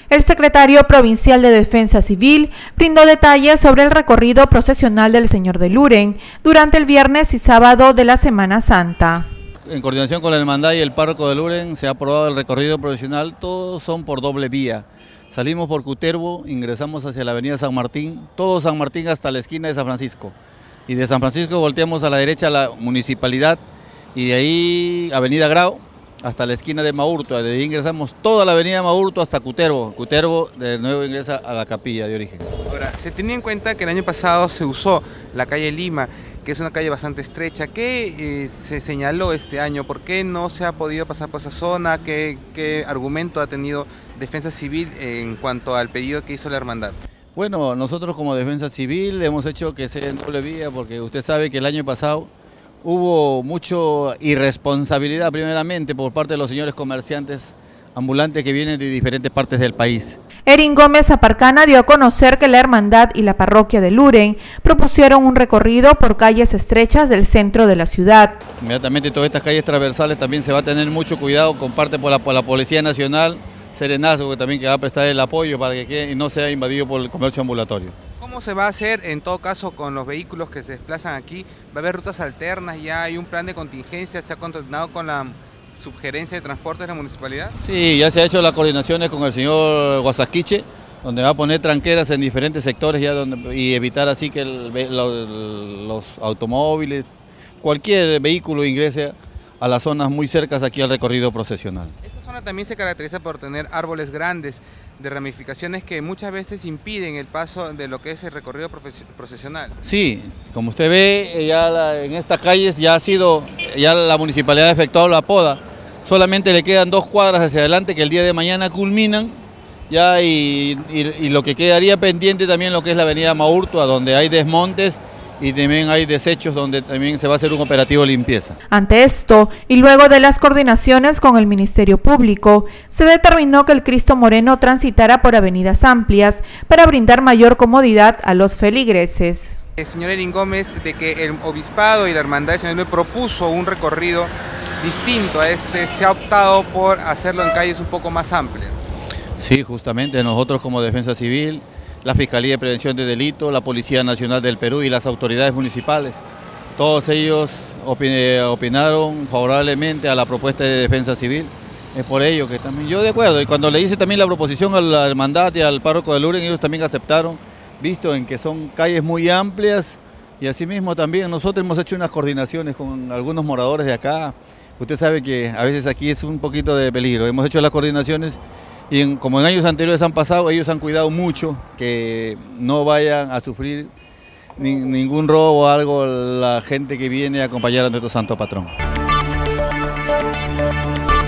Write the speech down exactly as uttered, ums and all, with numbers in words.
El secretario provincial de Defensa Civil brindó detalles sobre el recorrido procesional del Señor de Luren durante el viernes y sábado de la Semana Santa. En coordinación con la Hermandad y el Párroco de Luren se ha aprobado el recorrido procesional, todos son por doble vía. Salimos por Cutervo, ingresamos hacia la avenida San Martín, todo San Martín hasta la esquina de San Francisco. Y de San Francisco volteamos a la derecha a la municipalidad y de ahí avenida Grau hasta la esquina de Maurto. De ahí ingresamos toda la avenida Maurto hasta Cutervo. Cutervo de nuevo ingresa a la capilla de origen. Ahora, se tenía en cuenta que el año pasado se usó la calle Lima, que es una calle bastante estrecha. ¿Qué eh, se señaló este año? ¿Por qué no se ha podido pasar por esa zona? ¿Qué, qué argumento ha tenido Defensa Civil en cuanto al pedido que hizo la hermandad? Bueno, nosotros como Defensa Civil hemos hecho que sea en doble vía porque usted sabe que el año pasado hubo mucha irresponsabilidad primeramente por parte de los señores comerciantes ambulantes que vienen de diferentes partes del país. Erin Gómez Aparcana dio a conocer que la hermandad y la parroquia de Luren propusieron un recorrido por calles estrechas del centro de la ciudad. Inmediatamente todas estas calles transversales también se va a tener mucho cuidado con parte por la, por la Policía Nacional, Serenazgo, que también que va a prestar el apoyo para que quede y no sea invadido por el comercio ambulatorio. ¿Cómo se va a hacer en todo caso con los vehículos que se desplazan aquí? ¿Va a haber rutas alternas? ¿Ya hay un plan de contingencia? ¿Se ha coordinado con la subgerencia de transporte de la municipalidad? Sí, ya se ha hecho las coordinaciones con el señor Guasaquiche, donde va a poner tranqueras en diferentes sectores ya donde, y evitar así que el, los, los automóviles, cualquier vehículo ingrese a las zonas muy cercas aquí al recorrido procesional. Esta zona también se caracteriza por tener árboles grandes de ramificaciones que muchas veces impiden el paso de lo que es el recorrido procesional. Sí, como usted ve, ya la, en estas calles ya ha sido, ya la municipalidad ha efectuado la poda, solamente le quedan dos cuadras hacia adelante que el día de mañana culminan, ya y, y, y lo que quedaría pendiente también lo que es la avenida Maurto, donde hay desmontes y también hay desechos donde también se va a hacer un operativo de limpieza. Ante esto, y luego de las coordinaciones con el Ministerio Público, se determinó que el Cristo Moreno transitara por avenidas amplias para brindar mayor comodidad a los feligreses. El señor Erin Gómez, de que el Obispado y la Hermandad de Señor le propuso un recorrido distinto a este, se ha optado por hacerlo en calles un poco más amplias. Sí, justamente nosotros como Defensa Civil, la Fiscalía de Prevención de Delitos, la Policía Nacional del Perú y las autoridades municipales. Todos ellos opinaron favorablemente a la propuesta de Defensa Civil. Es por ello que también yo de acuerdo. Y cuando le hice también la proposición a la hermandad y al párroco de Luren, ellos también aceptaron, visto en que son calles muy amplias y asimismo también nosotros hemos hecho unas coordinaciones con algunos moradores de acá. Usted sabe que a veces aquí es un poquito de peligro. Hemos hecho las coordinaciones y en, como en años anteriores han pasado, ellos han cuidado mucho que no vayan a sufrir ni, ningún robo o algo la gente que viene a acompañar a nuestro santo patrón.